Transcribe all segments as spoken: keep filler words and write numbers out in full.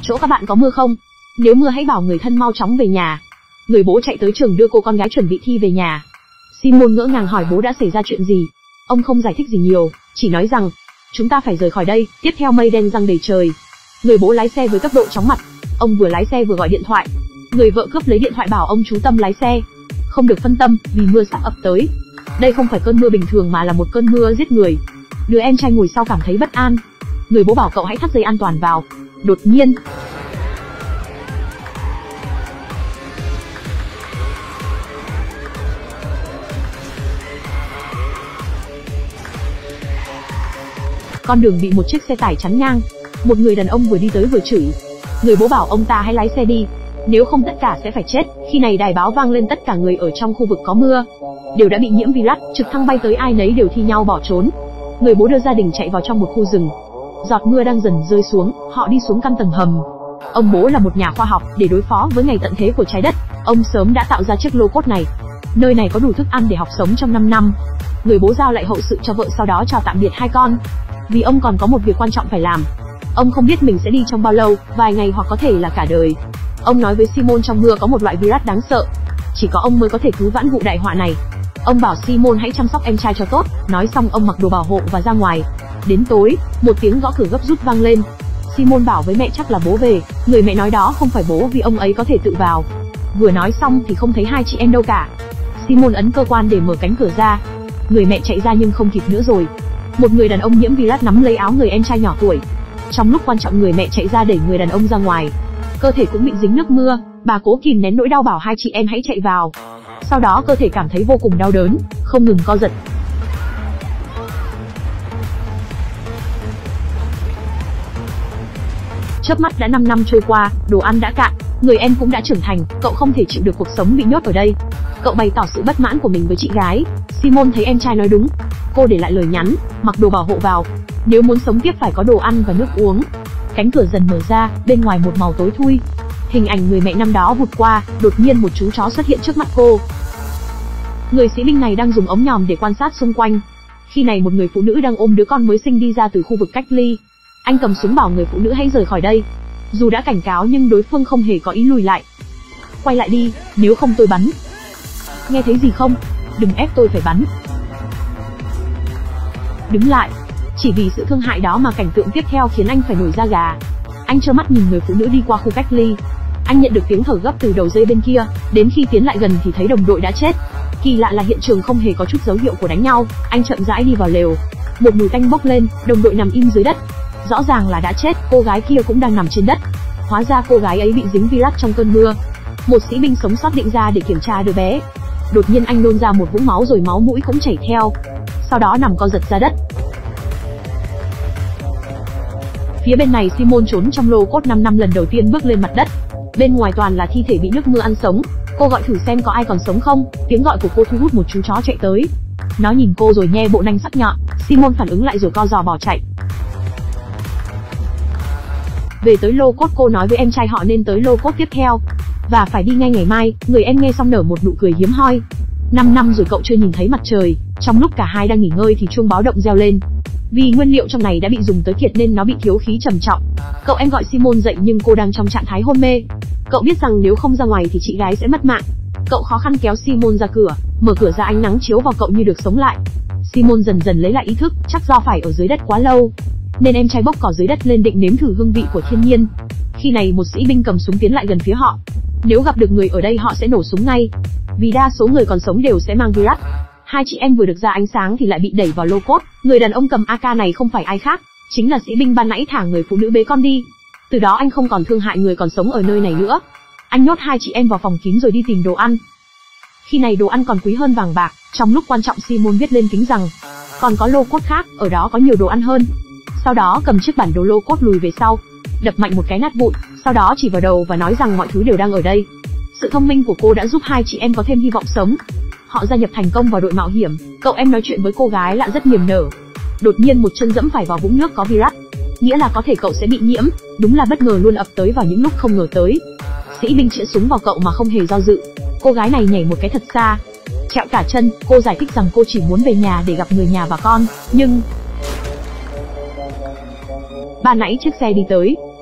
Chỗ các bạn có mưa không? Nếu mưa hãy bảo người thân mau chóng về nhà. Người bố chạy tới trường đưa cô con gái chuẩn bị thi về nhà. Simon ngỡ ngàng hỏi bố đã xảy ra chuyện gì. Ông không giải thích gì nhiều, chỉ nói rằng chúng ta phải rời khỏi đây. Tiếp theo mây đen giăng đầy trời. Người bố lái xe với tốc độ chóng mặt. Ông vừa lái xe vừa gọi điện thoại. Người vợ cướp lấy điện thoại bảo ông chú tâm lái xe. Không được phân tâm, vì mưa sắp ập tới. Đây không phải cơn mưa bình thường mà là một cơn mưa giết người. Đứa em trai ngồi sau cảm thấy bất an. Người bố bảo cậu hãy thắt dây an toàn vào. Đột nhiên, con đường bị một chiếc xe tải chắn ngang. Một người đàn ông vừa đi tới vừa chửi. Người bố bảo ông ta hãy lái xe đi, nếu không tất cả sẽ phải chết. Khi này đài báo vang lên tất cả người ở trong khu vực có mưa đều đã bị nhiễm virus. Trực thăng bay tới ai nấy đều thi nhau bỏ trốn. Người bố đưa gia đình chạy vào trong một khu rừng. Giọt mưa đang dần rơi xuống, họ đi xuống căn tầng hầm. Ông bố là một nhà khoa học, để đối phó với ngày tận thế của trái đất, ông sớm đã tạo ra chiếc lô cốt này. Nơi này có đủ thức ăn để học sống trong năm năm. Người bố giao lại hậu sự cho vợ, sau đó chào tạm biệt hai con. Vì ông còn có một việc quan trọng phải làm. Ông không biết mình sẽ đi trong bao lâu, vài ngày hoặc có thể là cả đời. Ông nói với Simon trong mưa có một loại virus đáng sợ. Chỉ có ông mới có thể cứu vãn vụ đại họa này. Ông bảo Simon hãy chăm sóc em trai cho tốt. Nói xong ông mặc đồ bảo hộ và ra ngoài. Đến tối, một tiếng gõ cửa gấp rút vang lên. Simon bảo với mẹ chắc là bố về. Người mẹ nói đó không phải bố vì ông ấy có thể tự vào. Vừa nói xong thì không thấy hai chị em đâu cả. Simon ấn cơ quan để mở cánh cửa ra. Người mẹ chạy ra nhưng không kịp nữa rồi. Một người đàn ông nhiễm virus nắm lấy áo người em trai nhỏ tuổi. Trong lúc quan trọng người mẹ chạy ra đẩy người đàn ông ra ngoài. Cơ thể cũng bị dính nước mưa. Bà cố kìm nén nỗi đau bảo hai chị em hãy chạy vào. Sau đó cơ thể cảm thấy vô cùng đau đớn, không ngừng co giật. Chớp mắt đã năm năm trôi qua, đồ ăn đã cạn, người em cũng đã trưởng thành, cậu không thể chịu được cuộc sống bị nhốt ở đây. Cậu bày tỏ sự bất mãn của mình với chị gái. Simon thấy em trai nói đúng. Cô để lại lời nhắn, mặc đồ bảo hộ vào. Nếu muốn sống tiếp phải có đồ ăn và nước uống. Cánh cửa dần mở ra, bên ngoài một màu tối thui. Hình ảnh người mẹ năm đó vụt qua, đột nhiên một chú chó xuất hiện trước mắt cô. Người sĩ binh này đang dùng ống nhòm để quan sát xung quanh. Khi này một người phụ nữ đang ôm đứa con mới sinh đi ra từ khu vực cách ly. Anh cầm súng bảo người phụ nữ hãy rời khỏi đây. Dù đã cảnh cáo nhưng đối phương không hề có ý lùi lại. Quay lại đi, nếu không tôi bắn. Nghe thấy gì không? Đừng ép tôi phải bắn. Đứng lại. Chỉ vì sự thương hại đó mà cảnh tượng tiếp theo khiến anh phải nổi da gà. Anh trơ mắt nhìn người phụ nữ đi qua khu cách ly. Anh nhận được tiếng thở gấp từ đầu dây bên kia. Đến khi tiến lại gần thì thấy đồng đội đã chết. Kỳ lạ là hiện trường không hề có chút dấu hiệu của đánh nhau. Anh chậm rãi đi vào lều. Một mùi tanh bốc lên, đồng đội nằm im dưới đất. Rõ ràng là đã chết, cô gái kia cũng đang nằm trên đất. Hóa ra cô gái ấy bị dính virus trong cơn mưa. Một sĩ binh sống sót định ra để kiểm tra đứa bé. Đột nhiên anh nôn ra một vũng máu rồi máu mũi cũng chảy theo. Sau đó nằm co giật ra đất. Phía bên này Simon trốn trong lô cốt năm năm lần đầu tiên bước lên mặt đất. Bên ngoài toàn là thi thể bị nước mưa ăn sống. Cô gọi thử xem có ai còn sống không. Tiếng gọi của cô thu hút một chú chó chạy tới. Nó nhìn cô rồi nhe bộ nanh sắc nhọn. Simon phản ứng lại rồi co giò bỏ chạy. Về tới lô cốt, cô nói với em trai họ nên tới lô cốt tiếp theo và phải đi ngay ngày mai. Người em nghe xong nở một nụ cười hiếm hoi. Năm năm rồi cậu chưa nhìn thấy mặt trời. Trong lúc cả hai đang nghỉ ngơi thì chuông báo động reo lên. Vì nguyên liệu trong này đã bị dùng tới kiệt nên nó bị thiếu khí trầm trọng. Cậu em gọi Simon dậy nhưng cô đang trong trạng thái hôn mê. Cậu biết rằng nếu không ra ngoài thì chị gái sẽ mất mạng. Cậu khó khăn kéo Simon ra cửa. Mở cửa ra, ánh nắng chiếu vào cậu như được sống lại. Simon dần dần lấy lại ý thức. Chắc do phải ở dưới đất quá lâu nên em trai bốc cỏ dưới đất lên định nếm thử hương vị của thiên nhiên. Khi này một sĩ binh cầm súng tiến lại gần phía họ. Nếu gặp được người ở đây họ sẽ nổ súng ngay. Vì đa số người còn sống đều sẽ mang virus. Hai chị em vừa được ra ánh sáng thì lại bị đẩy vào lô cốt. Người đàn ông cầm a ca này không phải ai khác, chính là sĩ binh ban nãy thả người phụ nữ bế con đi. Từ đó anh không còn thương hại người còn sống ở nơi này nữa. Anh nhốt hai chị em vào phòng kín rồi đi tìm đồ ăn. Khi này đồ ăn còn quý hơn vàng bạc. Trong lúc quan trọng Simon viết lên kính rằng còn có lô cốt khác, ở đó có nhiều đồ ăn hơn. Sau đó cầm chiếc bản đồ lô cốt lùi về sau, đập mạnh một cái nát vụn, sau đó chỉ vào đầu và nói rằng mọi thứ đều đang ở đây. Sự thông minh của cô đã giúp hai chị em có thêm hy vọng sống. Họ gia nhập thành công vào đội mạo hiểm. Cậu em nói chuyện với cô gái lạ rất niềm nở. Đột nhiên một chân dẫm phải vào vũng nước có virus, nghĩa là có thể cậu sẽ bị nhiễm. Đúng là bất ngờ luôn ập tới vào những lúc không ngờ tới. Sĩ binh chĩa súng vào cậu mà không hề do dự. Cô gái này nhảy một cái thật xa, trẹo cả chân. Cô giải thích rằng cô chỉ muốn về nhà để gặp người nhà và con. Nhưng ban nãy chiếc xe đi tới,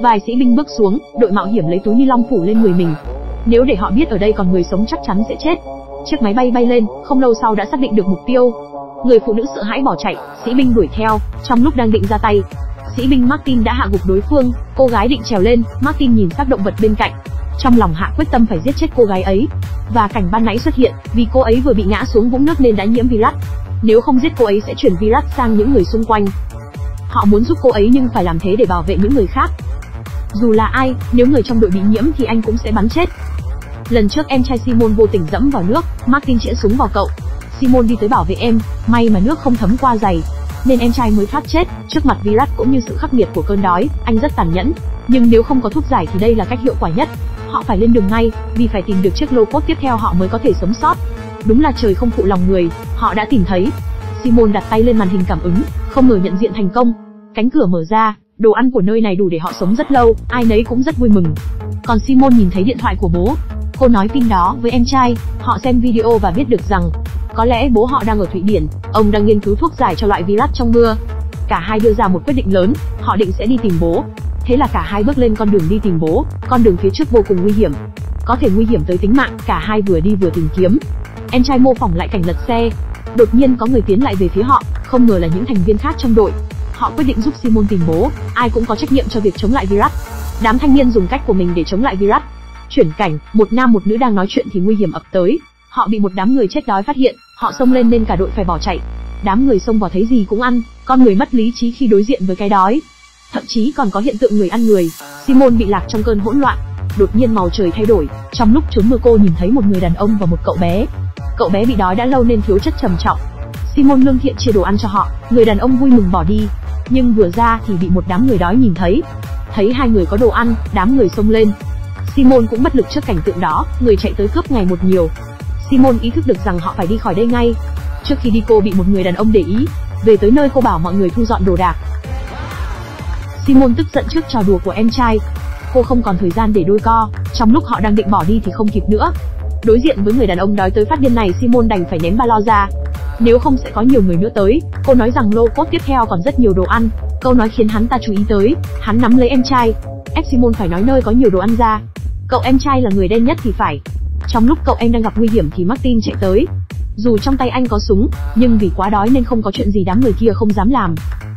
Vài sĩ binh bước xuống, đội mạo hiểm lấy túi ni lông phủ lên người mình. Nếu để họ biết ở đây còn người sống chắc chắn sẽ chết. Chiếc máy bay bay lên, không lâu sau đã xác định được mục tiêu. Người phụ nữ sợ hãi bỏ chạy, sĩ binh đuổi theo. Trong lúc đang định ra tay, sĩ binh Martin đã hạ gục đối phương. Cô gái định trèo lên, Martin nhìn xác động vật bên cạnh, trong lòng hạ quyết tâm phải giết chết cô gái ấy. Và cảnh ban nãy xuất hiện, vì cô ấy vừa bị ngã xuống vũng nước nên đã nhiễm virus. Nếu không giết cô ấy sẽ truyền virus sang những người xung quanh. Họ muốn giúp cô ấy nhưng phải làm thế để bảo vệ những người khác. Dù là ai, nếu người trong đội bị nhiễm thì anh cũng sẽ bắn chết. Lần trước em trai Simon vô tình dẫm vào nước, Martin chĩa súng vào cậu. Simon đi tới bảo vệ em, may mà nước không thấm qua giày, nên em trai mới thoát chết. Trước mặt virus cũng như sự khắc nghiệt của cơn đói, anh rất tàn nhẫn. Nhưng nếu không có thuốc giải thì đây là cách hiệu quả nhất. Họ phải lên đường ngay, vì phải tìm được chiếc lô cốt tiếp theo họ mới có thể sống sót. Đúng là trời không phụ lòng người, họ đã tìm thấy. Simon đặt tay lên màn hình cảm ứng, không ngờ nhận diện thành công. Cánh cửa mở ra, đồ ăn của nơi này đủ để họ sống rất lâu, ai nấy cũng rất vui mừng. Còn Simon nhìn thấy điện thoại của bố. Cô nói tin đó với em trai, họ xem video và biết được rằng có lẽ bố họ đang ở Thụy Điển, ông đang nghiên cứu thuốc giải cho loại virus trong mưa. Cả hai đưa ra một quyết định lớn, họ định sẽ đi tìm bố. Thế là cả hai bước lên con đường đi tìm bố, con đường phía trước vô cùng nguy hiểm, có thể nguy hiểm tới tính mạng, cả hai vừa đi vừa tìm kiếm. Em trai mô phỏng lại cảnh lật xe. Đột nhiên có người tiến lại về phía họ, không ngờ là những thành viên khác trong đội. Họ quyết định giúp Simon tìm bố, ai cũng có trách nhiệm cho việc chống lại virus. Đám thanh niên dùng cách của mình để chống lại virus. Chuyển cảnh, một nam một nữ đang nói chuyện thì nguy hiểm ập tới. Họ bị một đám người chết đói phát hiện, họ xông lên nên cả đội phải bỏ chạy. Đám người xông vào thấy gì cũng ăn, con người mất lý trí khi đối diện với cái đói. Thậm chí còn có hiện tượng người ăn người. Simon bị lạc trong cơn hỗn loạn. Đột nhiên màu trời thay đổi, trong lúc trốn mưa cô nhìn thấy một người đàn ông và một cậu bé. Cậu bé bị đói đã lâu nên thiếu chất trầm trọng. Simon lương thiện chia đồ ăn cho họ, người đàn ông vui mừng bỏ đi. Nhưng vừa ra thì bị một đám người đói nhìn thấy. Thấy hai người có đồ ăn, đám người xông lên. Simon cũng bất lực trước cảnh tượng đó, người chạy tới cướp ngày một nhiều. Simon ý thức được rằng họ phải đi khỏi đây ngay. Trước khi đi cô bị một người đàn ông để ý. Về tới nơi cô bảo mọi người thu dọn đồ đạc. Simon tức giận trước trò đùa của em trai. Cô không còn thời gian để đôi co, trong lúc họ đang định bỏ đi thì không kịp nữa. Đối diện với người đàn ông đói tới phát điên này, Simon đành phải ném ba lo ra. Nếu không sẽ có nhiều người nữa tới. Cô nói rằng lô cốt tiếp theo còn rất nhiều đồ ăn. Câu nói khiến hắn ta chú ý tới. Hắn nắm lấy em trai, ép Simon phải nói nơi có nhiều đồ ăn ra. Cậu em trai là người đen nhất thì phải. Trong lúc cậu em đang gặp nguy hiểm thì Martin chạy tới. Dù trong tay anh có súng, nhưng vì quá đói nên không có chuyện gì đám người kia không dám làm.